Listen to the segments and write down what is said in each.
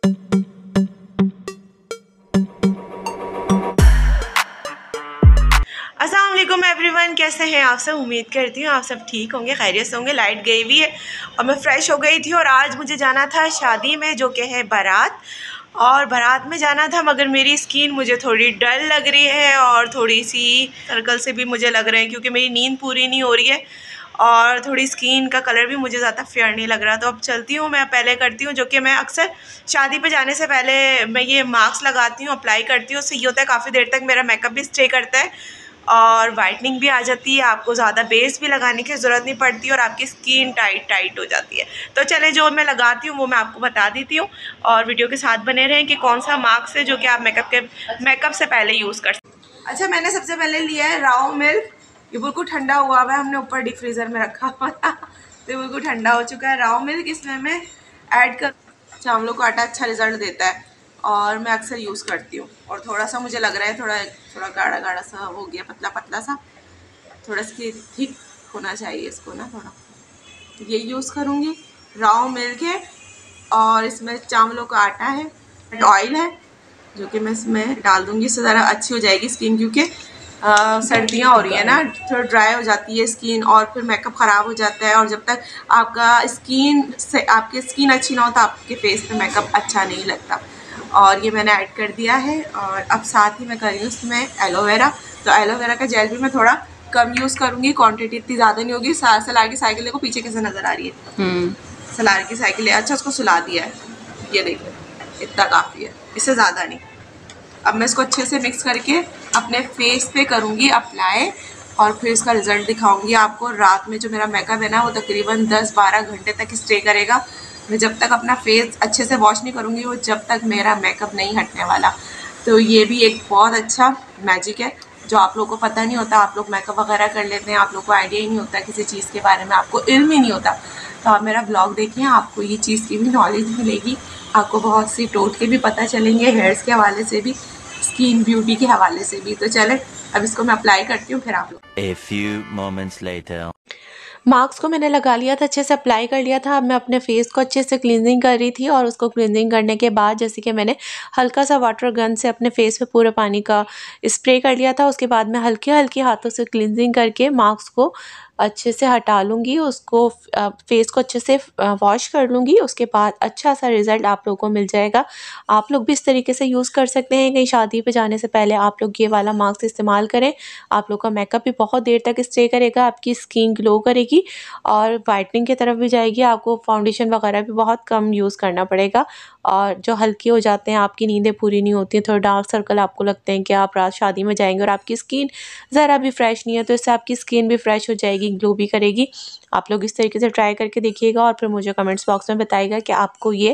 अस्सलाम वालेकुम एवरीवन, कैसे हैं आप सब। उम्मीद करती हूँ आप सब ठीक होंगे, खैरियत से होंगे। लाइट गई हुई है और मैं फ़्रेश हो गई थी और आज मुझे जाना था शादी में, जो कि है बारात। और बारात में जाना था, मगर मेरी स्किन मुझे थोड़ी डल लग रही है और थोड़ी सी सर्कल से भी मुझे लग रहे हैं, क्योंकि मेरी नींद पूरी नहीं हो रही है और थोड़ी स्किन का कलर भी मुझे ज़्यादा फेयर नहीं लग रहा। तो अब चलती हूँ, मैं पहले करती हूँ, जो कि मैं अक्सर शादी पे जाने से पहले मैं ये मास्क लगाती हूँ, अप्लाई करती हूँ। उससे ये होता है काफ़ी देर तक मेरा मेकअप भी स्टे करता है और वाइटनिंग भी आ जाती है, आपको ज़्यादा बेस भी लगाने की ज़रूरत नहीं पड़ती और आपकी स्किन टाइट हो जाती है। तो चले, जो मैं लगाती हूँ वो मैं आपको बता देती हूँ और वीडियो के साथ बने रहें कि कौन सा मास्क है जो कि आप मेकअप से पहले यूज़ कर सकते हैं। अच्छा, मैंने सबसे पहले लिया है राव मिल्क। ये बिल्कुल ठंडा हुआ है, हमने ऊपर डीप फ्रीज़र में रखा हुआ था, तो ये बिल्कुल ठंडा हो चुका है। राव मिल्क इसमें मैं ऐड कर, चावलों का आटा अच्छा रिजल्ट देता है और मैं अक्सर यूज़ करती हूँ। और थोड़ा सा मुझे लग रहा है थोड़ा गाढ़ा गाढ़ा सा हो गया, पतला पतला सा, थोड़ा सी थिक होना चाहिए इसको ना थोड़ा। ये यूज़ करूँगी। राव मिल्क है और इसमें चावलों का आटा है, ऑयल है, जो कि मैं इसमें डाल दूँगी। इससे ज़रा अच्छी हो जाएगी स्किन, क्योंकि सर्दियाँ हो रही है ना, थोड़ा ड्राई हो जाती है स्किन और फिर मेकअप ख़राब हो जाता है। और जब तक आपकी स्किन अच्छी ना हो तो आपके फेस पे मेकअप अच्छा नहीं लगता। और ये मैंने ऐड कर दिया है और अब साथ ही मैं कर रही हूँ इसमें एलोवेरा। तो एलोवेरा का जेल भी मैं थोड़ा कम यूज़ करूँगी, क्वांटिटी इतनी ज़्यादा नहीं होगी। सलार की साइकिल देखो पीछे कैसे नज़र आ रही है। सलार की साइकिल है, अच्छा उसको सुला दिया है, ये देखो इतना काफ़ी है, इससे ज़्यादा नहीं। अब मैं इसको अच्छे से मिक्स करके अपने फेस पे करूँगी अप्लाई और फिर इसका रिज़ल्ट दिखाऊंगी आपको। रात में जो मेरा मेकअप है ना, वो तकरीबन 10-12 घंटे तक स्टे करेगा। मैं जब तक अपना फेस अच्छे से वॉश नहीं करूँगी, वो जब तक मेरा मेकअप नहीं हटने वाला। तो ये भी एक बहुत अच्छा मैजिक है जो आप लोगों को पता नहीं होता। आप लोग मेकअप वगैरह कर लेते हैं, आप लोग को आइडिया ही नहीं होता किसी चीज़ के बारे में, आपको इल्म ही नहीं होता। तो आप मेरा ब्लॉग देखिए, आपको ये चीज़ की भी नॉलेज मिलेगी, आपको बहुत सी टोटके भी पता चलेंगे, हेयर्स के हवाले से भी, स्किन ब्यूटी के हवाले से भी। तो चले, अब इसको मैं अप्लाई करती हूँ, फिर आप लोग। A few moments later. Mask को मैंने लगा लिया था, अच्छे से अप्लाई कर लिया था। अब मैं अपने फेस को अच्छे से क्लींजिंग कर रही थी और उसको क्लींजिंग करने के बाद जैसे कि मैंने हल्का सा वाटर गन से अपने फेस पे पूरे पानी का स्प्रे कर लिया था। उसके बाद मैं हल्के हल्के हाथों से क्लींजिंग करके मास्क को अच्छे से हटा लूँगी, उसको फेस को अच्छे से वॉश कर लूँगी। उसके बाद अच्छा सा रिज़ल्ट आप लोगों को मिल जाएगा। आप लोग भी इस तरीके से यूज़ कर सकते हैं। कहीं शादी पे जाने से पहले आप लोग ये वाला मास्क इस्तेमाल करें, आप लोग का मेकअप भी बहुत देर तक स्टे करेगा, आपकी स्किन ग्लो करेगी और वाइटनिंग की तरफ भी जाएगी। आपको फाउंडेशन वगैरह भी बहुत कम यूज़ करना पड़ेगा। और जो हल्के हो जाते हैं, आपकी नींदें पूरी नहीं होती हैं, थोड़ा डार्क सर्कल आपको लगते हैं कि आप रात शादी में जाएंगे और आपकी स्किन ज़रा भी फ्रेश नहीं है, तो इससे आपकी स्किन भी फ्रेश हो जाएगी, ग्लो भी करेगी। आप लोग इस तरीके से ट्राई करके देखिएगा और फिर मुझे कमेंट्स बॉक्स में बताइएगा कि आपको ये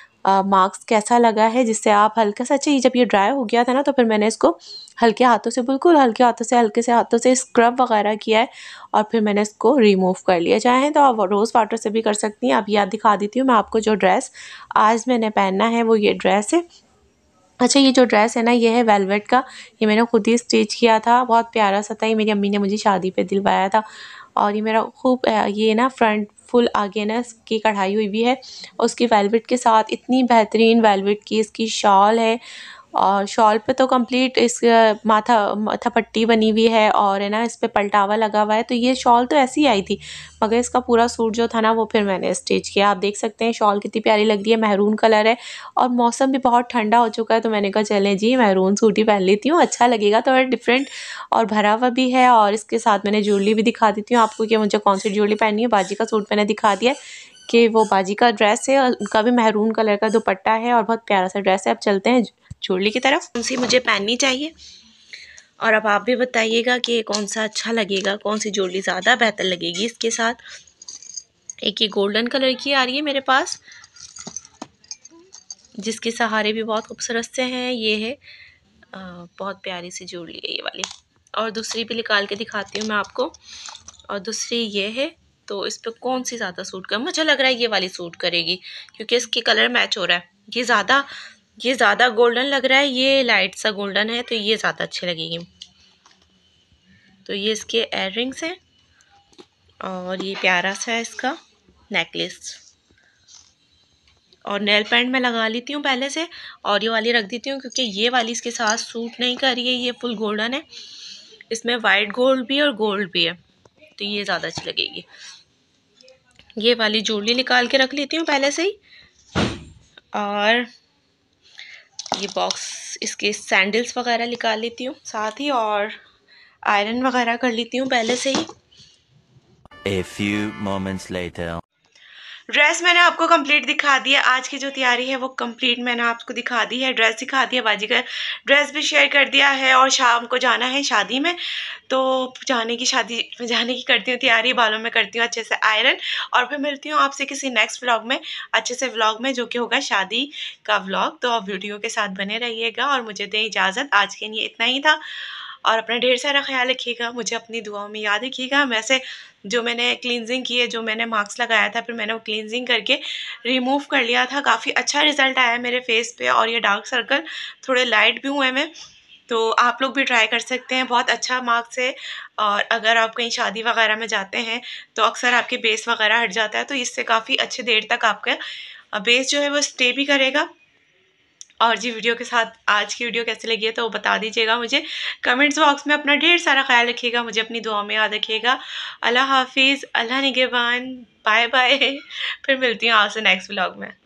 मास्क कैसा लगा है, जिससे आप हल्का सा, अच्छा जब ये ड्राई हो गया था ना, तो फिर मैंने इसको हल्के हाथों से, बिल्कुल हल्के हाथों से, हल्के से हाथों से स्क्रब वगैरह किया है और फिर मैंने इसको रिमूव कर लिया। चाहें तो आप रोज़ वाटर से भी कर सकती हैं। अब याद दिखा देती हूँ मैं आपको, जो ड्रेस आज मैंने पहनना है वो ये ड्रेस है। अच्छा, ये जो ड्रेस है ना, ये है वेलवेट का, ये मैंने खुद ही स्टिच किया था, बहुत प्यारा सा था। ये मेरी अम्मी ने मुझे शादी पे दिलवाया था और ये मेरा खूब ये ना फ्रंट फुल आगे ना इसकी कढ़ाई हुई भी है। उसकी वेलवेट के साथ इतनी बेहतरीन वेलवेट की इसकी शॉल है और शॉल पे तो कंप्लीट इस माथा पट्टी बनी हुई है और है ना इस पे पलटावा लगा हुआ है। तो ये शॉल तो ऐसी ही आई थी, मगर इसका पूरा सूट जो था ना वो फिर मैंने स्टिच किया। आप देख सकते हैं शॉल कितनी प्यारी लग रही है, महरून कलर है और मौसम भी बहुत ठंडा हो चुका है, तो मैंने कहा चलें जी महरून सूट ही पहन लेती हूँ, अच्छा लगेगा, थोड़ा डिफरेंट और भरा हुआ भी है। और इसके साथ मैंने ज्वेलरी भी दिखा देती हूँ आपको कि मुझे कौन सी ज्वेलरी पहननी है। बाजी का सूट मैंने दिखा दिया कि वो बाजी का ड्रेस है, उनका भी महरून कलर का दुपट्टा है और बहुत प्यारा सा ड्रेस है। अब चलते हैं ज्वेलरी की तरफ, कौन सी मुझे पहननी चाहिए और अब आप भी बताइएगा कि कौन सा अच्छा लगेगा, कौन सी ज्वेलरी ज़्यादा बेहतर लगेगी इसके साथ। एक ये गोल्डन कलर की आ रही है मेरे पास, जिसके सहारे भी बहुत खूबसूरत से हैं। ये है बहुत प्यारी सी ज्वेलरी है ये वाली। और दूसरी भी निकाल के दिखाती हूँ मैं आपको। और दूसरी ये है, तो इस पर कौन सी ज़्यादा सूट कर, मुझे लग रहा है ये वाली सूट करेगी क्योंकि इसकी कलर मैच हो रहा है। ये ज़्यादा गोल्डन लग रहा है, ये लाइट सा गोल्डन है, तो ये ज़्यादा अच्छी लगेगी। तो ये इसके एयर रिंग्स हैं और ये प्यारा सा है इसका नेकलेस। और नेल पेंट मैं लगा लेती हूँ पहले से, और ये वाली रख देती हूँ क्योंकि ये वाली इसके साथ सूट नहीं कर रही है। ये फुल गोल्डन है, इसमें वाइट गोल्ड भी है और गोल्ड भी है, तो ये ज़्यादा अच्छी लगेगी। ये वाली ज्वेलरी निकाल के रख लेती हूँ पहले से ही। और ये बॉक्स, इसके सैंडल्स वगैरह निकाल लेती हूँ साथ ही, और आयरन वगैरह कर लेती हूँ पहले से ही। A few moments later. Dress मैंने आपको कंप्लीट दिखा दी है। आज की जो तैयारी है वो कंप्लीट मैंने आपको दिखा दी है। ड्रेस दिखा दिया, बाजी का ड्रेस भी शेयर कर दिया है, और शाम को जाना है शादी में, तो शादी में जाने की करती हूँ तैयारी। बालों में करती हूँ अच्छे से आयरन, और फिर मिलती हूँ आपसे किसी नेक्स्ट व्लॉग में, अच्छे से व्लॉग में, जो कि होगा शादी का व्लॉग। तो आप वीडियो के साथ बने रहिएगा और मुझे दें इजाज़त। आज के लिए इतना ही था, और अपना ढेर सारा ख्याल रखिएगा, मुझे अपनी दुआओं में याद रखिएगा। वैसे जो मैंने क्लींजिंग की है, जो मैंने मास्क लगाया था, फिर मैंने वो क्लींजिंग करके रिमूव कर लिया था। काफ़ी अच्छा रिजल्ट आया मेरे फेस पे, और ये डार्क सर्कल थोड़े लाइट भी हुए हैं। तो आप लोग भी ट्राई कर सकते हैं, बहुत अच्छा मास्क है। और अगर आप कहीं शादी वगैरह में जाते हैं तो अक्सर आपके बेस वगैरह हट जाता है, तो इससे काफ़ी अच्छे देर तक आपका बेस जो है वो स्टे भी करेगा। और जी, वीडियो के साथ आज की वीडियो कैसी लगी है तो बता दीजिएगा मुझे कमेंट्स बॉक्स में। अपना ढेर सारा ख्याल रखिएगा, मुझे अपनी दुआ में याद रखिएगा। अल्लाह हाफिज़, अल्लाह निगहबान, बाय बाय। फिर मिलती हूँ आपसे नेक्स्ट व्लॉग में।